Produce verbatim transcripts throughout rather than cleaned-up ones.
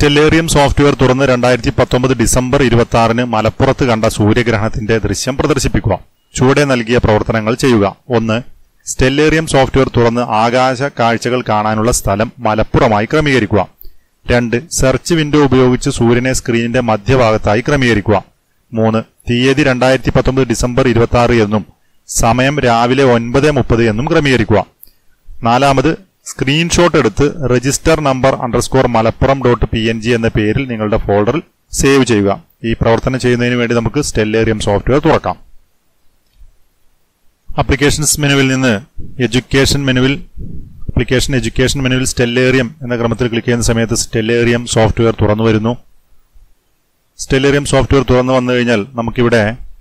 Stellarium software തുറന്ന് രണ്ടായിരത്തി പത്തൊമ്പത് ഡിസംബർ ഇരുപത്തി ആറിന് മലപ്പുറത്ത് കണ്ട സൂര്യഗ്രഹണത്തിന്റെ ദൃശ്യം പ്രദർശിപ്പിക്കുക. ചുവടെ നൽകിയ പ്രവർത്തനങ്ങൾ ചെയ്യുക. ഒന്ന്, സ്റ്റെല്ലേറിയം സോഫ്റ്റ്വെയർ തുറന്ന് ആകാശ കാഴ്ചകൾ കാണാനുള്ള സ്ഥലം മലപ്പുറമായി ക്രമീകരിക്കുക. രണ്ട്, സെർച്ച് വിൻഡോ ഉപയോഗിച്ച് സൂര്യനെ സ്ക്രീനിന്റെ മധ്യഭാഗത്തായി ക്രമീകരിക്കുക. മൂന്ന്, തീയതി രണ്ടായിരത്തി പത്തൊമ്പത് ഡിസംബർ ഇരുപത്തി ആറ് എന്നും സമയം രാവിലെ ഒൻപത് മുപ്പത് എന്നും ക്രമീകരിക്കുക. നാലാമത്, സ്ക്രീൻഷോട്ട് എടുത്ത് register number underscore Malappuram dot P N G എന്ന പേരിൽ നിങ്ങളുടെ ഫോൾഡറിൽ സേവ് ചെയ്യുക. ഈ പ്രവർത്തനം ചെയ്യുന്നതിന് വേണ്ടി നമുക്ക് സ്റ്റെല്ലേറിയം സോഫ്റ്റ്വെയർ തുറക്കാം. ആപ്ലിക്കേഷൻസ് മെനുവിൽ നിന്ന് എഡ്യൂക്കേഷൻ മെനുവിൽ ആപ്ലിക്കേഷൻ എഡ്യൂക്കേഷൻ മെനുവിൽ സ്റ്റെല്ലേറിയം എന്ന ക്രമത്തിൽ ക്ലിക്ക് ചെയ്യുന്ന സമയത്ത് സ്റ്റെല്ലേറിയം സോഫ്റ്റ്വെയർ തുറന്നു വരുന്നു. സ്റ്റെല്ലേറിയം സോഫ്റ്റ്വെയർ തുറന്നു വന്നു കഴിഞ്ഞാൽ നമുക്കിവിടെ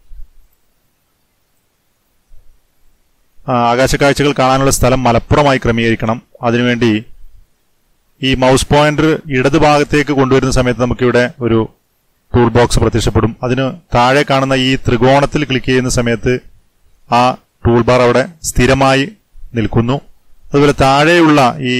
ആകാശക്കാഴ്ചകൾ കാണാനുള്ള സ്ഥലം മലപ്പുറമായി ക്രമീകരിക്കണം. അതിനുവേണ്ടി ഈ മൗസ് പോയിന്റർ ഇടത് ഭാഗത്തേക്ക് കൊണ്ടുവരുന്ന സമയത്ത് നമുക്കിവിടെ ഒരു ടൂൾ ബോക്സ് പ്രത്യക്ഷപ്പെടും. അതിന് താഴെ കാണുന്ന ഈ ത്രികോണത്തിൽ ക്ലിക്ക് ചെയ്യുന്ന സമയത്ത് ആ ടൂൾ ബാർ അവിടെ സ്ഥിരമായി നിൽക്കുന്നു. അതുപോലെ താഴെയുള്ള ഈ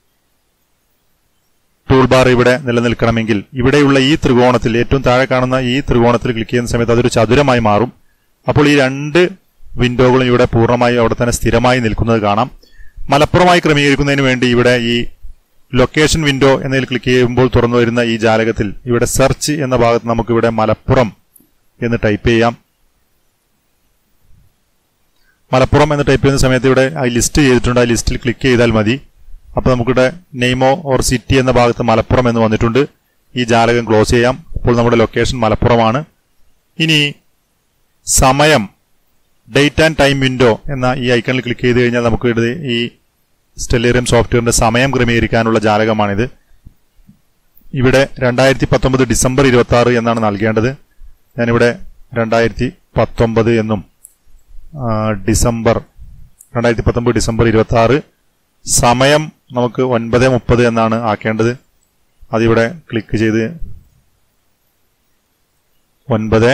ടൂൾ ബാർ ഇവിടെ നിലനിൽക്കണമെങ്കിൽ ഇവിടെയുള്ള ഈ ത്രികോണത്തിൽ ഏറ്റവും താഴെ കാണുന്ന ഈ ത്രികോണത്തിൽ ക്ലിക്ക് ചെയ്യുന്ന സമയത്ത് അതൊരു ചതുരമായി മാറും. അപ്പോൾ ഈ രണ്ട് വിൻഡോകളും ഇവിടെ പൂർണ്ണമായി അവിടെ തന്നെ സ്ഥിരമായി നിൽക്കുന്നത് കാണാം. മലപ്പുറമായി ക്രമീകരിക്കുന്നതിന് വേണ്ടി ഇവിടെ ഈ ലൊക്കേഷൻ വിൻഡോ എന്നതിൽ ക്ലിക്ക് ചെയ്യുമ്പോൾ തുറന്നു വരുന്ന ഈ ജാലകത്തിൽ ഇവിടെ സെർച്ച് എന്ന ഭാഗത്ത് നമുക്കിവിടെ മലപ്പുറം എന്ന് ടൈപ്പ് ചെയ്യാം. മലപ്പുറം എന്ന് ടൈപ്പ് ചെയ്യുന്ന സമയത്ത് ഇവിടെ ആ ലിസ്റ്റ് ചെയ്തിട്ടുണ്ട്. ആ ലിസ്റ്റിൽ ക്ലിക്ക് ചെയ്താൽ മതി. അപ്പോൾ നമുക്കിവിടെ നെയിമോ ഓർ സിറ്റി എന്ന ഭാഗത്ത് മലപ്പുറം എന്ന് വന്നിട്ടുണ്ട്. ഈ ജാലകം ക്ലോസ് ചെയ്യാം. അപ്പോൾ നമ്മുടെ ലൊക്കേഷൻ മലപ്പുറമാണ്. ഇനി സമയം ഡേറ്റ് ആൻഡ് ടൈം വിൻഡോ എന്ന ഈ ഐക്കണിൽ ക്ലിക്ക് ചെയ്ത് കഴിഞ്ഞാൽ നമുക്ക് ഈ സ്റ്റെല്ലേറിയം സോഫ്റ്റ്വെയറിന്റെ സമയം ക്രമീകരിക്കാനുള്ള ജാലകമാണിത്. ഇവിടെ രണ്ടായിരത്തി പത്തൊമ്പത് ഡിസംബർ ഇരുപത്തി ആറ് എന്നാണ് നൽകേണ്ടത്. ഞാനിവിടെ രണ്ടായിരത്തി പത്തൊമ്പത് എന്നും ഡിസംബർ രണ്ടായിരത്തി പത്തൊമ്പത് ഡിസംബർ ഇരുപത്തി ആറ് സമയം നമുക്ക് ഒൻപത് മുപ്പത് എന്നാണ് ആക്കേണ്ടത്. അതിവിടെ ക്ലിക്ക് ചെയ്ത് ഒൻപത്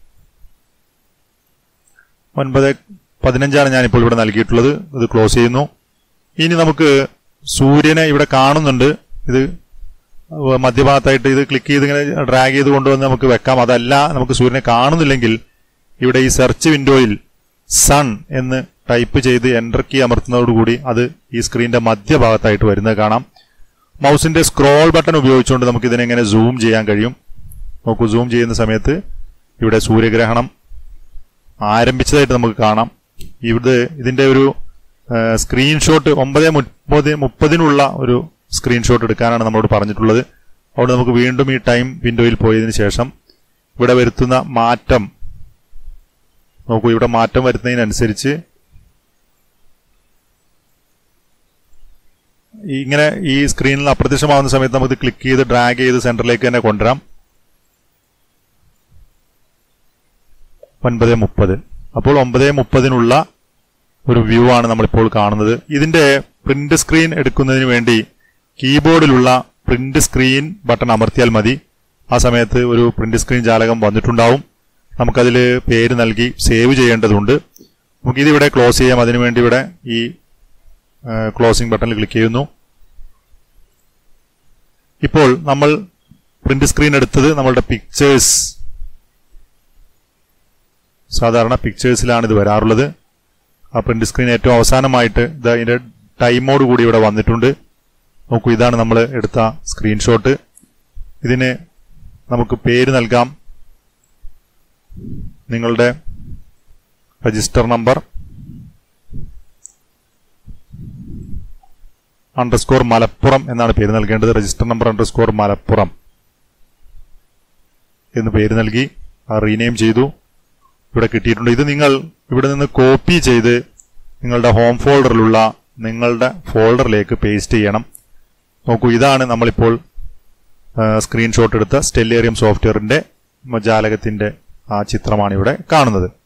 ഒൻപത് പതിനഞ്ചാണ് ഞാനിപ്പോൾ ഇവിടെ നൽകിയിട്ടുള്ളത്. ഇത് ക്ലോസ് ചെയ്യുന്നു. ഇനി നമുക്ക് സൂര്യനെ ഇവിടെ കാണുന്നുണ്ട്. ഇത് മധ്യഭാഗത്തായിട്ട് ഇത് ക്ലിക്ക് ചെയ്ത് ഇങ്ങനെ ഡ്രാഗ് ചെയ്ത് കൊണ്ടുവന്ന് നമുക്ക് വെക്കാം. അതല്ല നമുക്ക് സൂര്യനെ കാണുന്നില്ലെങ്കിൽ ഇവിടെ ഈ സെർച്ച് വിൻഡോയിൽ സൺ എന്ന് ടൈപ്പ് ചെയ്ത് എൻ്റർ കീ അമർത്തുന്നതോടുകൂടി അത് ഈ സ്ക്രീനിന്റെ മധ്യഭാഗത്തായിട്ട് വരുന്നത് കാണാം. മൗസിന്റെ സ്ക്രോൾ ബട്ടൺ ഉപയോഗിച്ചുകൊണ്ട് നമുക്ക് ഇതിനെങ്ങനെ സൂം ചെയ്യാൻ കഴിയും. നോക്കൂ, സൂം ചെയ്യുന്ന സമയത്ത് ഇവിടെ സൂര്യഗ്രഹണം ആരംഭിച്ചതായിട്ട് നമുക്ക് കാണാം. ഇവിടെ ഇതിന്റെ ഒരു സ്ക്രീൻഷോട്ട് ഒമ്പത് മുപ്പത് മുപ്പതിനുള്ള ഒരു സ്ക്രീൻഷോട്ട് എടുക്കാനാണ് നമ്മളോട് പറഞ്ഞിട്ടുള്ളത്. അതുകൊണ്ട് നമുക്ക് വീണ്ടും ഈ ടൈം വിൻഡോയിൽ പോയതിനു ശേഷം ഇവിടെ വരുത്തുന്ന മാറ്റം നോക്കൂ. ഇവിടെ മാറ്റം വരുത്തുന്നതിനനുസരിച്ച് ഇങ്ങനെ ഈ സ്ക്രീനിൽ അപ്രത്യക്ഷമാവുന്ന സമയത്ത് നമുക്ക് ക്ലിക്ക് ചെയ്ത് ഡ്രാഗ് ചെയ്ത് സെന്ററിലേക്ക് തന്നെ കൊണ്ടുവരാം. ഒൻപത് മുപ്പത് അപ്പോൾ ഒമ്പത് മുപ്പതിനുള്ള ഒരു വ്യൂ ആണ് നമ്മളിപ്പോൾ കാണുന്നത്. ഇതിന്റെ പ്രിന്റ് സ്ക്രീൻ എടുക്കുന്നതിന് വേണ്ടി കീബോർഡിലുള്ള പ്രിന്റ് സ്ക്രീൻ ബട്ടൺ അമർത്തിയാൽ മതി. ആ സമയത്ത് ഒരു പ്രിന്റ് സ്ക്രീൻ ജാലകം വന്നിട്ടുണ്ടാവും. നമുക്കതിൽ പേര് നൽകി സേവ് ചെയ്യേണ്ടതുണ്ട്. നമുക്കിതിവിടെ ക്ലോസ് ചെയ്യാം. അതിനുവേണ്ടി ഇവിടെ ഈ ക്ലോസിംഗ് ബട്ടണിൽ ക്ലിക്ക് ചെയ്യുന്നു. ഇപ്പോൾ നമ്മൾ പ്രിന്റ് സ്ക്രീൻ എടുത്തത് നമ്മളുടെ പിക്ചേഴ്സ്, സാധാരണ പിക്ചേഴ്സിലാണ് ഇത് വരാറുള്ളത്. ആ പ്രിന്റ് സ്ക്രീൻ ഏറ്റവും അവസാനമായിട്ട് ഇത് അതിന്റെ ടൈമോട് കൂടി ഇവിടെ വന്നിട്ടുണ്ട്. നോക്കൂ, ഇതാണ് നമ്മൾ എടുത്ത സ്ക്രീൻഷോട്ട്. ഇതിന് നമുക്ക് പേര് നൽകാം. നിങ്ങളുടെ രജിസ്റ്റർ നമ്പർ അണ്ടർസ്കോർ മലപ്പുറം എന്നാണ് പേര് നൽകേണ്ടത്. രജിസ്റ്റർ നമ്പർ അണ്ടർസ്കോർ മലപ്പുറം എന്ന് പേര് നൽകി റീനെയിം ചെയ്തു. ഇവിടെ കിട്ടിയിട്ടുണ്ട്. ഇത് നിങ്ങൾ ഇവിടെ നിന്ന് കോപ്പി ചെയ്ത് നിങ്ങളുടെ ഹോം ഫോൾഡറിലുള്ള നിങ്ങളുടെ ഫോൾഡറിലേക്ക് പേസ്റ്റ് ചെയ്യണം. നോക്കൂ, ഇതാണ് നമ്മളിപ്പോൾ സ്ക്രീൻഷോട്ട് എടുത്ത സ്റ്റെല്ലേറിയം സോഫ്റ്റ്വെയറിന്റെ ജാലകത്തിന്റെ ആ ചിത്രമാണ് ഇവിടെ കാണുന്നത്.